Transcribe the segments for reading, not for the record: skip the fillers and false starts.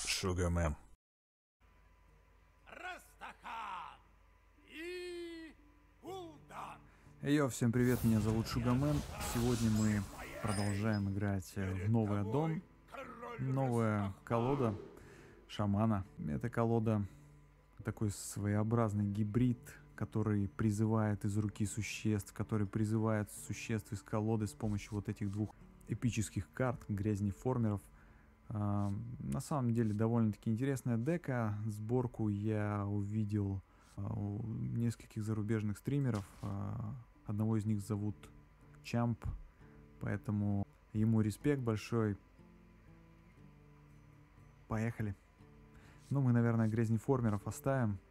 Шугамен. Растахан и Гул'дан. Йо, всем привет, меня зовут Шугамен. Сегодня мы продолжаем играть в новый аддон. Новая колода шамана. Это колода такой своеобразный гибрид, который призывает из руки существ, который призывает существ из колоды с помощью вот этих двух эпических карт, грязнеформеров. На самом деле довольно-таки интересная дека. Сборку я увидел у нескольких зарубежных стримеров. Одного из них зовут Чамп, поэтому ему респект большой. Поехали. Ну, мы, наверное, грязнеформеров оставим.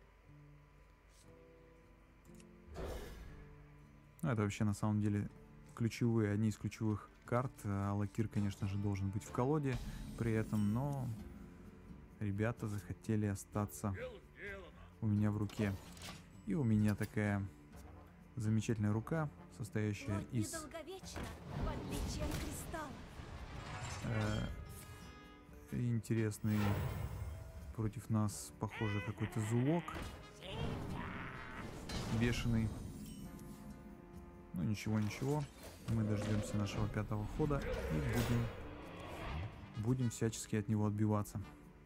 Ну, это вообще на самом деле ключевые, одни из ключевых карт. Алакир, конечно же, должен быть в колоде при этом, но ребята захотели остаться у меня в руке. И у меня такая замечательная рука, состоящая из интересный против нас, похоже, какой-то зулок бешеный. Ну ничего, мы дождемся нашего пятого хода и будем всячески от него отбиваться.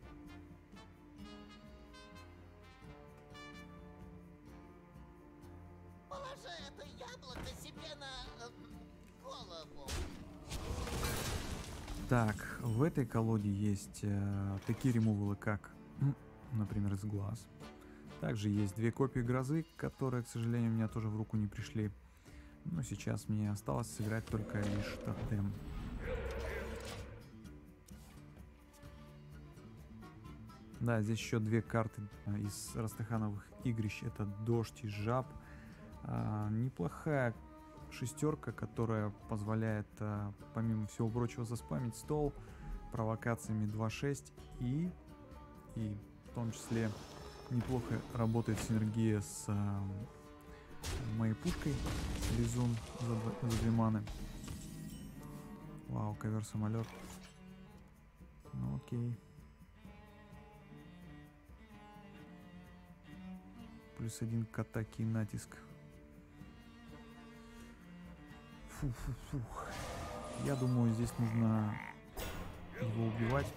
Положи это яблоко себе на голову. Так, в этой колоде есть такие ремувалы, как, например, из глаз. Также есть две копии грозы, которые, к сожалению, у меня тоже в руку не пришли. Но сейчас мне осталось сыграть только лишь тотем. Да, здесь еще две карты из Растахановых игрищ. Это дождь и жаб. Неплохая шестерка, которая позволяет, помимо всего прочего, заспамить стол провокациями 2-6 и в том числе неплохо работает синергия с моей пушкой Лизун за 2 маны. Вау, ковер-самолет. Ну окей. +1 к атаке и натиск. Фух. Я думаю, здесь нужно его убивать.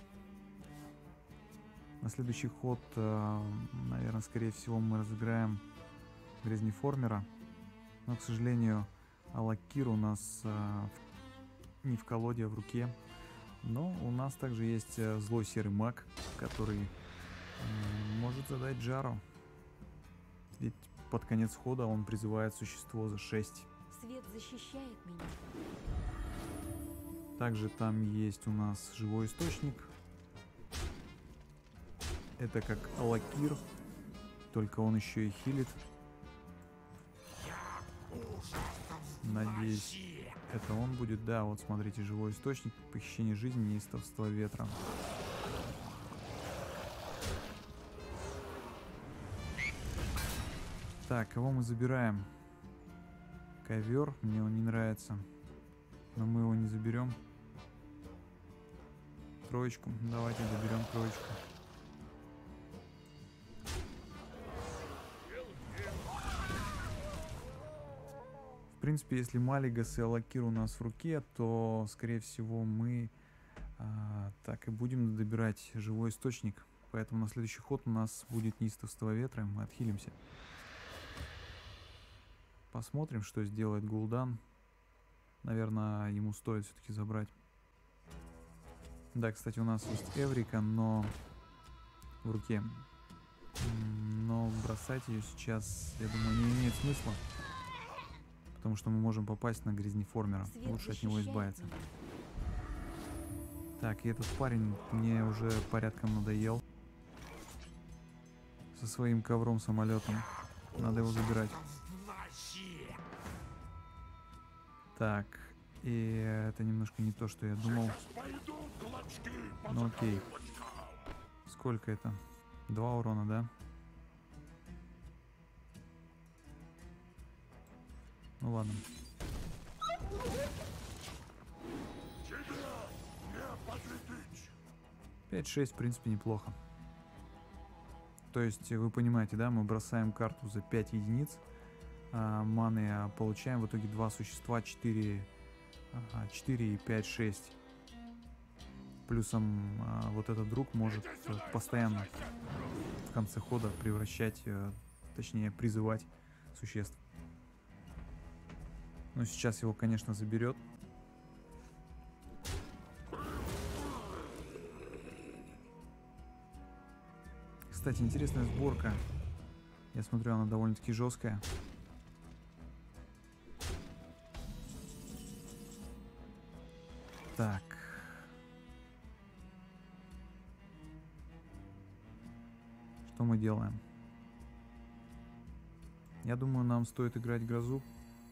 На следующий ход, наверное, скорее всего, мы разыграем грязнеформера. Но, к сожалению, Алакир у нас не в колоде, а в руке. Но у нас также есть злой серый маг, который может задать жару. Ведь под конец хода он призывает существо за 6. Свет защищает меня. Также там есть у нас живой источник. Это как Алакир, только он еще и хилит. Надеюсь, это он будет. Да, вот смотрите, живой источник, похищение жизни, неистовство ветра. Так, кого мы забираем? Ковер, мне он не нравится, но мы его не заберем. Троечку, давайте заберем троечку. В принципе, если Малигас и Алакир у нас в руке, то, скорее всего, мы так и будем добирать живой источник. Поэтому на следующий ход у нас будет неистовство ветра, мы отхилимся. Посмотрим, что сделает Гул'дан. Наверное, ему стоит все-таки забрать. Да, кстати, у нас есть Эврика, но в руке. Но бросать ее сейчас, я думаю, не имеет смысла. Потому что мы можем попасть на грязнеформера. Лучше от него избавиться. Так, и этот парень мне уже порядком надоел. Со своим ковром-самолетом. Надо его забирать. Так, и это немножко не то, что я думал. Ну окей. Сколько это? 2 урона, да? Ну ладно. 5-6, в принципе, неплохо. То есть, вы понимаете, да, мы бросаем карту за 5 единиц маны, а получаем в итоге 2 существа, 4 и 5, 6. Плюсом вот этот друг может постоянно в конце хода превращать, точнее призывать существ. Но сейчас его, конечно, заберет. Кстати, интересная сборка. Я смотрю, она довольно-таки жесткая. Так. Что мы делаем? Я думаю, нам стоит играть грозу.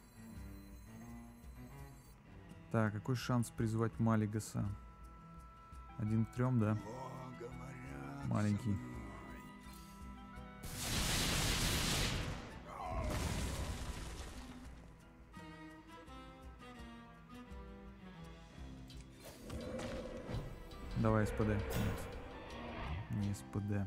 Так, какой шанс призвать Малигаса? 1 к 3, да? Маленький. Давай СПД. Нет. Не СПД.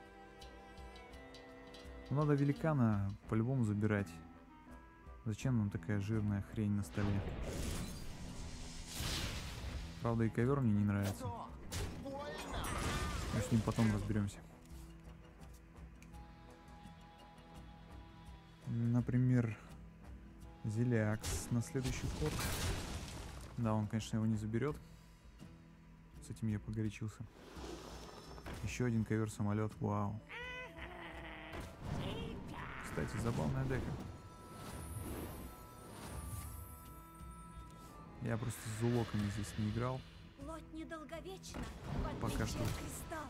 Ну, надо великана по-любому забирать. Зачем нам такая жирная хрень на столе? Правда, и ковер мне не нравится. Мы с ним потом разберемся. Например, Зелиакс на следующий ход. Да, он, конечно, его не заберет. С этим я погорячился. Еще один ковер-самолет. Вау. Кстати, забавная дека. Я просто с зулоками здесь не играл. Плоть недолговечна. Пока что. Кристалл.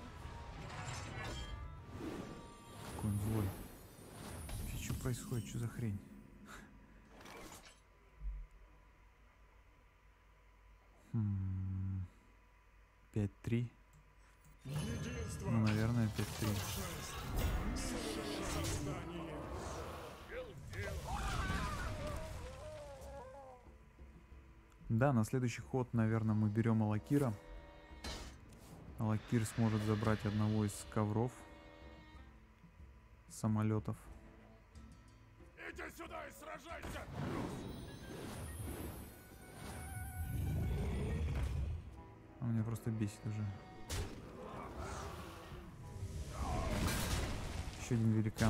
Какой он злой. Вообще, что происходит? Что за хрень? Хм. 5-3. Ну, наверное, 5-3. Да, на следующий ход, наверное, мы берем Алакира. Алакир сможет забрать одного из ковров, самолетов. Иди сюда и сражайся! Он меня просто бесит уже. Еще один великан.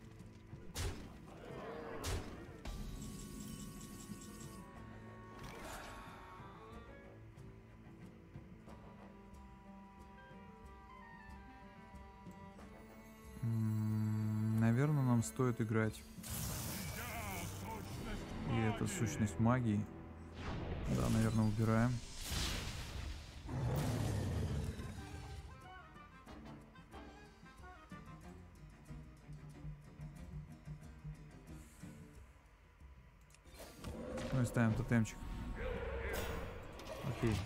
Наверное, нам стоит играть. И это сущность магии. Да, наверное, убираем. Ну и ставим тотемчик. Окей.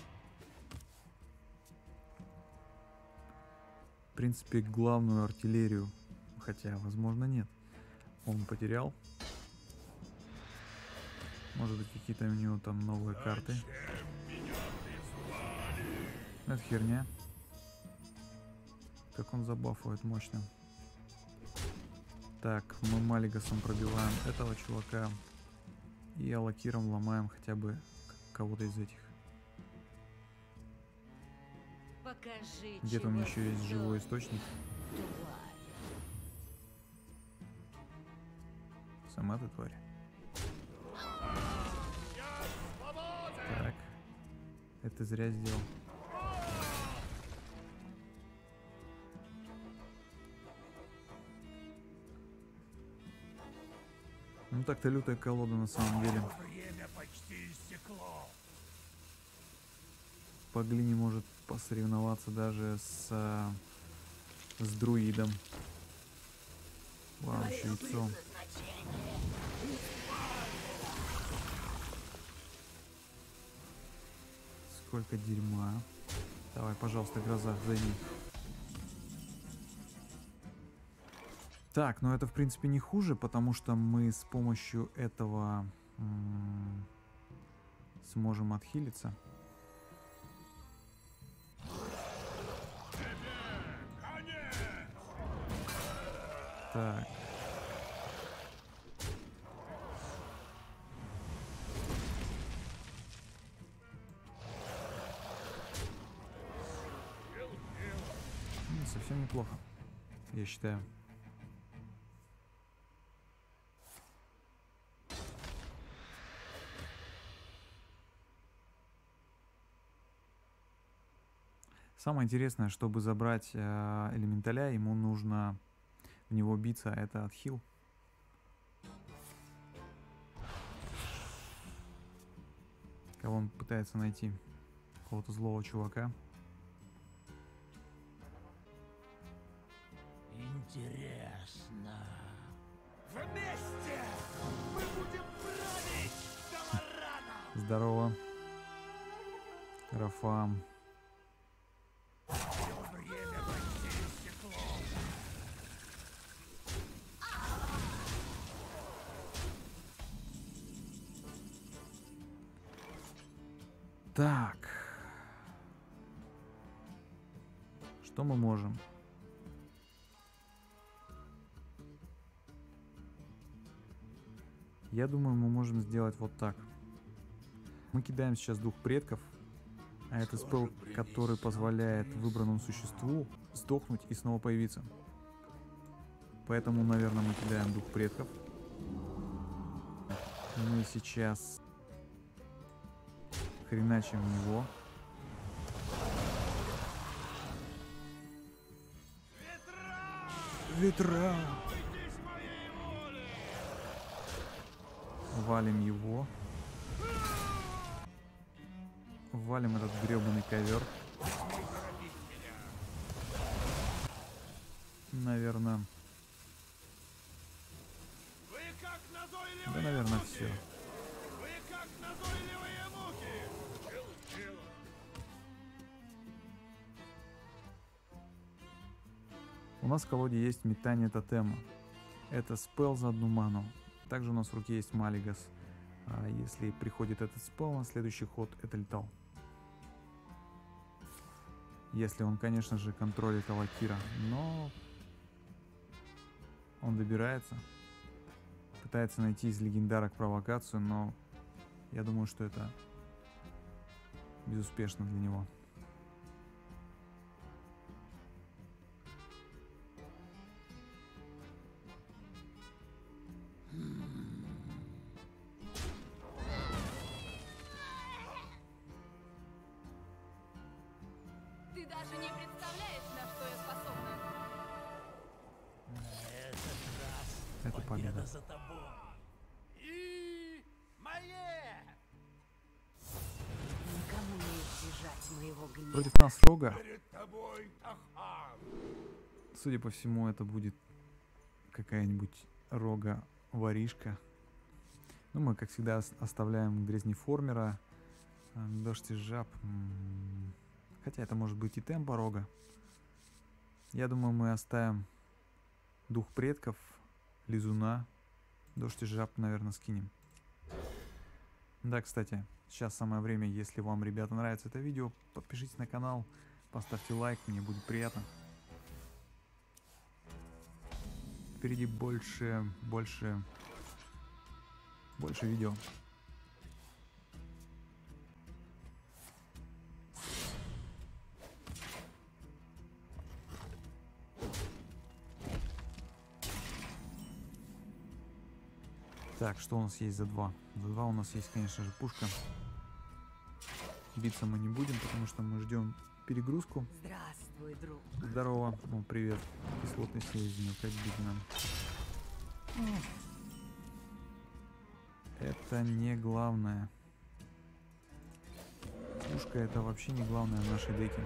В принципе, главную артиллерию, хотя, возможно, нет, он потерял. Может быть, какие-то у него там новые карты. Это херня. Как он забафует мощно. Так, мы Малигасом пробиваем этого чувака. И Алакиром ломаем хотя бы кого-то из этих. Покажи, Где-то у меня еще есть живой источник. Сама ты тварь. Так. Это зря сделал. Ну так-то лютая колода на самом деле. Время почти истекло. По глине может посоревноваться даже с друидом. Вау, еще яйцо. Сколько дерьма. Давай, пожалуйста, гроза, зайди. Так, ну это в принципе не хуже, потому что мы с помощью этого сможем отхилиться. Так. Совсем неплохо, я считаю. Самое интересное, чтобы забрать элементаля, ему нужно в него биться, а это отхил. Кого он пытается найти? Какого-то злого чувака. Интересно. Вместе мы будем править Долораном! Здорово. Рафам. Время почти истекло. Так. Что мы можем? Я думаю, мы можем сделать вот так. Мы кидаем сейчас дух предков, а это спелл, который позволяет выбранному существу сдохнуть и снова появиться. Поэтому, наверное, мы кидаем дух предков. Мы сейчас хреначим в него. Ветра! Валим его. Валим этот гребаный ковер. Наверное. Да, наверное, все. Вы как назойливые мухи! У нас в колоде есть метание тотема. Это спелл за одну ману. Также у нас в руке есть Малигас. А если приходит этот спелл, на следующий ход это летал. Если он, конечно же, контролит Алакира. Но он добирается. Пытается найти из легендарок провокацию, но я думаю, что это безуспешно для него. Ты даже не представляешь, на что я способна. Это победа. За тобой. И мое! Никому не избежать моего гнева. Против нас Рога. Перед тобой Тахан. Судя по всему, это будет какая-нибудь Рога-воришка. Ну, мы, как всегда, оставляем Грязнеформера. Дождь из жаб. Хотя это может быть и темпа Рога. Я думаю, мы оставим Дух предков, Лизуна. Дождь из жаб, наверное, скинем. Да, кстати, сейчас самое время, если вам, ребята, нравится это видео, подпишитесь на канал, поставьте лайк, мне будет приятно. Впереди больше видео. Так, что у нас есть за 2? За 2 у нас есть, конечно же, пушка. Биться мы не будем, потому что мы ждем перегрузку. Здравствуй, друг. Здорово. О, привет. Кислотный слизень, опять бить нам. Это не главное. Пушка это вообще не главное в нашей деке.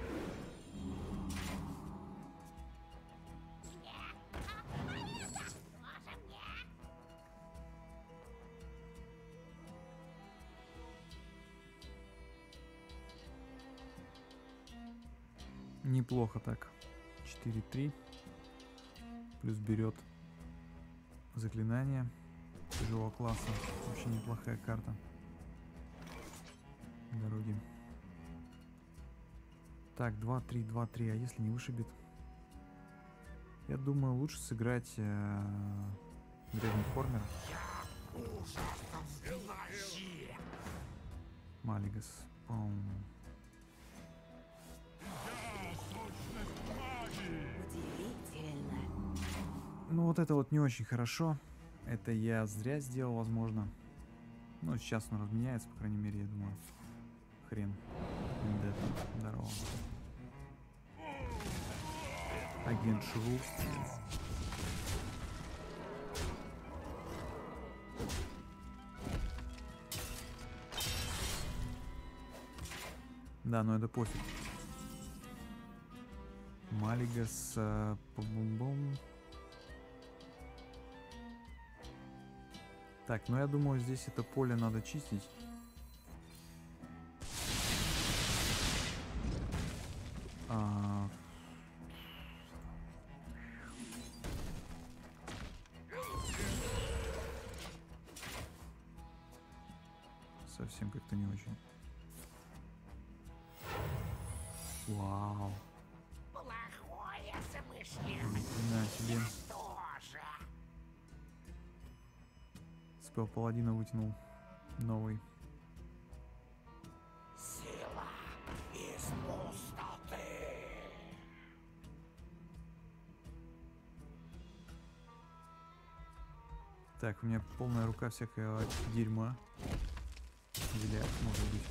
Неплохо так. 4-3. Плюс берет заклинание чужого класса. Вообще неплохая карта. Дороги. Так, 2-3, 2-3. А если не вышибет? Я думаю, лучше сыграть грязный формер. Малигас, по-моему. Удивительно. Ну вот это вот не очень хорошо. Это я зря сделал, возможно. Ну, сейчас он разменяется, по крайней мере, я думаю. Хрен. Вендетта. Здорово. Агент Шру. Да, но это пофиг. Малигас, бум-бум. Так, ну я думаю, здесь это поле надо чистить. Совсем как-то не очень. Вау. Плохое замышление Ни хрена себе. тоже. Спел паладина вытянул. Новый. Сила из пустоты. Так, у меня полная рука всякого дерьма. Зеляк, может быть.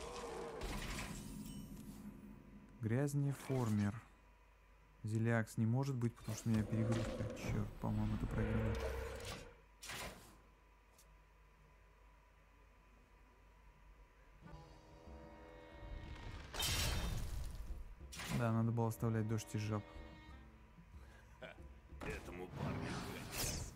Грязнее формер. Зелиакс не может быть, потому что у меня перегрузка. Черт, по-моему, это проиграно. Да, надо было оставлять дождь из жаб. Этому парню конец.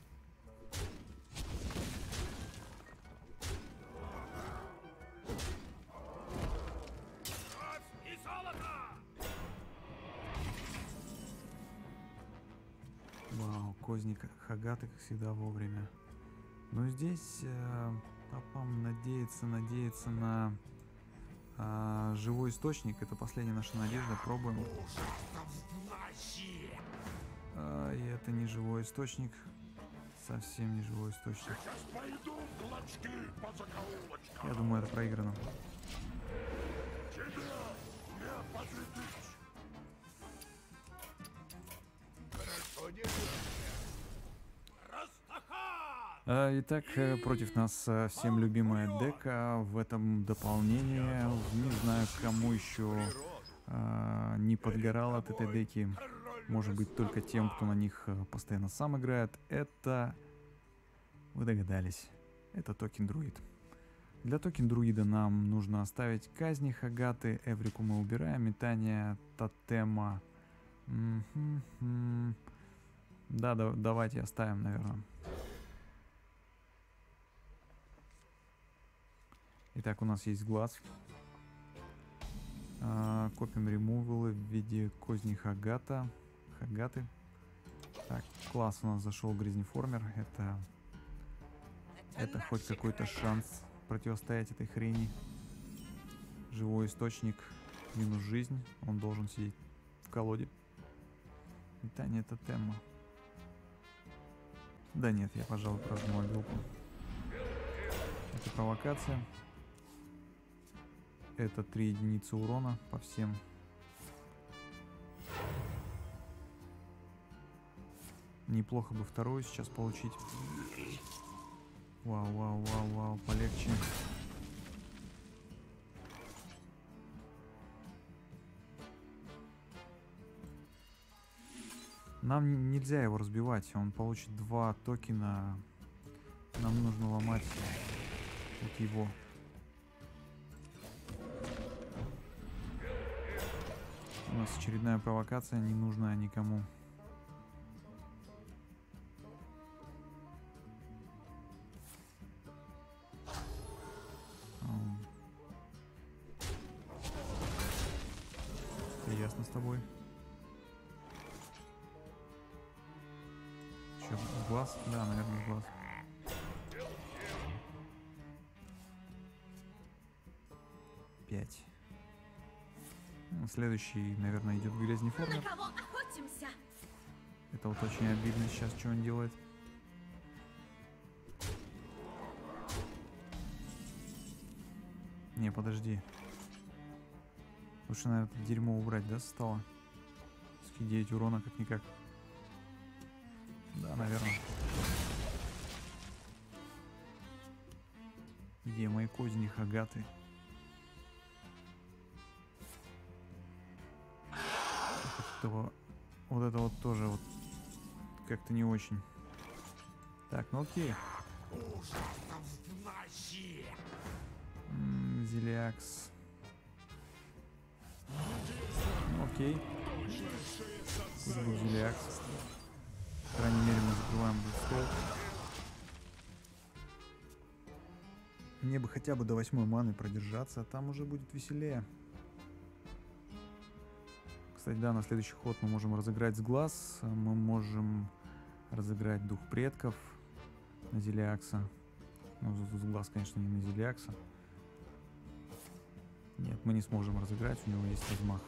Кровь и золото! Вау, Козник Хагаты, как всегда, вовремя. Но здесь Папам надеется на живой источник. Это последняя наша надежда. Пробуем. И это не живой источник. Совсем не живой источник. Я думаю, это проиграно. Хорошо не Растахан! Итак, против нас всем любимая дека. В этом дополнение. Не знаю, кому еще не подгорал от этой деки. Может быть, только тем, кто на них постоянно сам играет. Это, вы догадались, это токен друид. Для токен друида нам нужно оставить казни Хагаты. Эврику мы убираем. Метание тотема. Да, давайте оставим, наверное. Итак, у нас есть глаз. Копим ремувалы в виде козни Хагаты. Так, класс, у нас зашел грязнеформер. Это хоть какой-то шанс противостоять этой хрени. Живой источник минус жизнь. Он должен сидеть в колоде. Метание тотема. Да нет, я, пожалуй, прожму мобилку. Это провокация. Это 3 единицы урона по всем. Неплохо бы вторую сейчас получить. Вау, полегче. Нам нельзя его разбивать, он получит 2 токена. Нам нужно ломать вот его. У нас очередная провокация, не нужная никому. Все ясно с тобой. Че, в глаз? Да, наверное, в глаз. Пять. Следующий, наверное, идет в грязнеформер. На кого охотимся? Это вот очень обидно сейчас, что он делает. Не, подожди. Лучше, наверное, это дерьмо убрать, да, со стола? 9 урона, как-никак. Да, наверное. Где мои козни хагаты? Вот это вот тоже вот как-то не очень. Так, ну окей. Зелиакс. Ну окей. Пусть будет Зелиакс. По крайней мере, мы закрываем стол. Мне бы хотя бы до 8 маны продержаться, а там уже будет веселее. Кстати, да, на следующий ход мы можем разыграть с глаз. Мы можем разыграть дух предков на Зелиакса. Ну, с глаз, конечно, не на Зелиакса. Нет, мы не сможем разыграть, у него есть размах.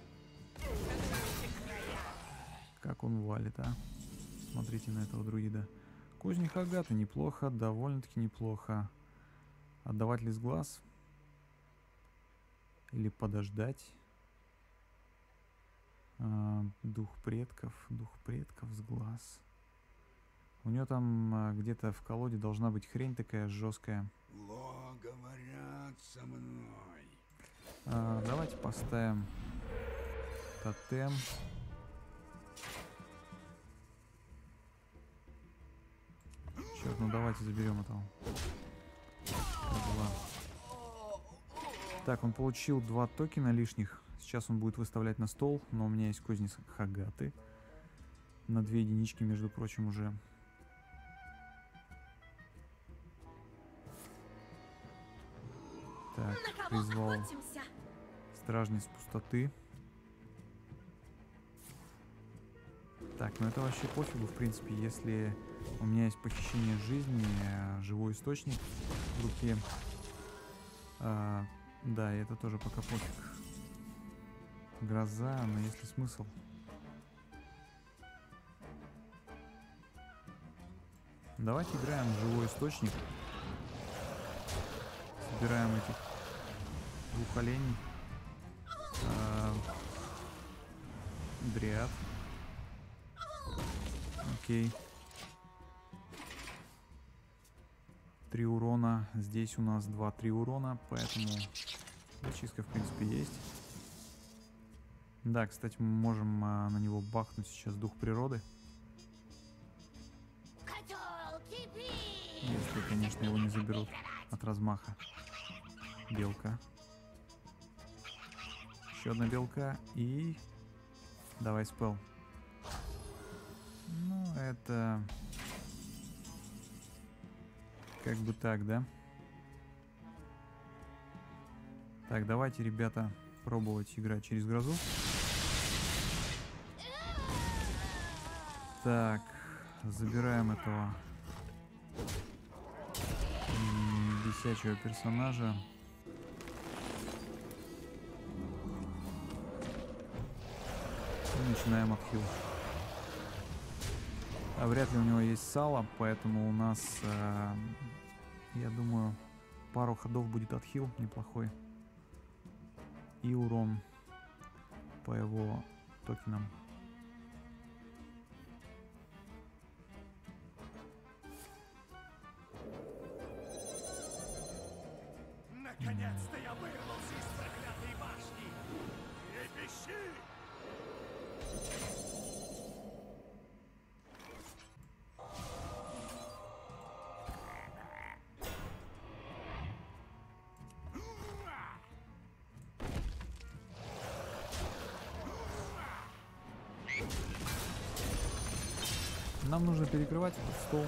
Как он валит, а? Смотрите на этого друида. Козни Хагаты неплохо, довольно-таки неплохо. Отдавать ли с глаз? Или подождать? Дух предков с глаз. У него там где-то в колоде должна быть хрень такая жесткая. Говорят со мной. Давайте поставим тотем. Черт, ну давайте заберем этого. Так, он получил 2 токена лишних. Сейчас он будет выставлять на стол, но у меня есть козни Хагаты. На 2 единички, между прочим, уже. Так, призвал стражниц пустоты. Так, ну это вообще пофигу, в принципе, если у меня есть похищение жизни, живой источник в руке. Да, и это тоже пока пофиг. Гроза, но есть ли смысл? Давайте играем в живой источник. Собираем этих 2 оленей. Дриад. Окей. 3 урона. Здесь у нас 2-3 урона, поэтому зачистка в принципе есть. Да, кстати, мы можем на него бахнуть сейчас дух природы. Если, конечно, его не заберут от размаха. Белка. Еще одна белка и... Давай спел. Ну, это... Как бы так, да? Так, давайте, ребята, пробовать играть через грозу. Так, забираем этого бесячего персонажа. И начинаем отхил. А вряд ли у него есть сало, поэтому у нас, я думаю, пару ходов будет отхил неплохой. И урон по его токенам. Наконец-то я вырвался из проклятой башни! Трепещи! Нам нужно перекрывать этот стол.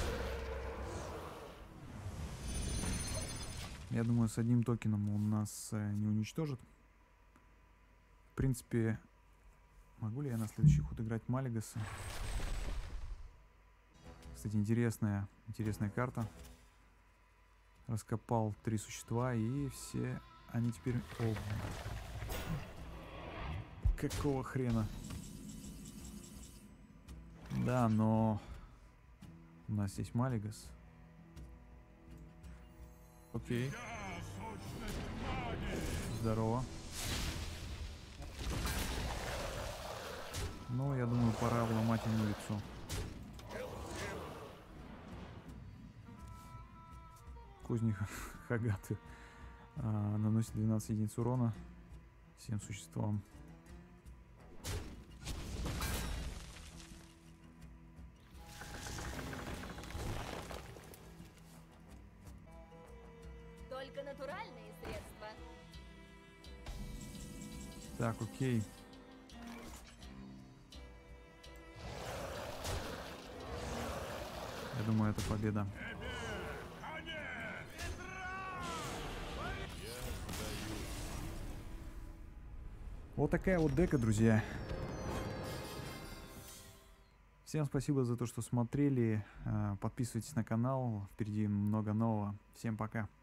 Я думаю, с 1 токеном он нас не уничтожит. В принципе, могу ли я на следующий ход играть Малигаса? Кстати, интересная карта. Раскопал 3 существа, и все они теперь... О, какого хрена? Да, но у нас есть Малигас. Окей. Здорово. Ну, я думаю, пора вломать ему лицо. Кузник Хагаты наносит 12 единиц урона всем существам. Только натуральные средства. Так, окей. Я думаю, это победа. Вот такая вот дека, друзья. Всем спасибо за то, что смотрели. Подписывайтесь на канал. Впереди много нового. Всем пока.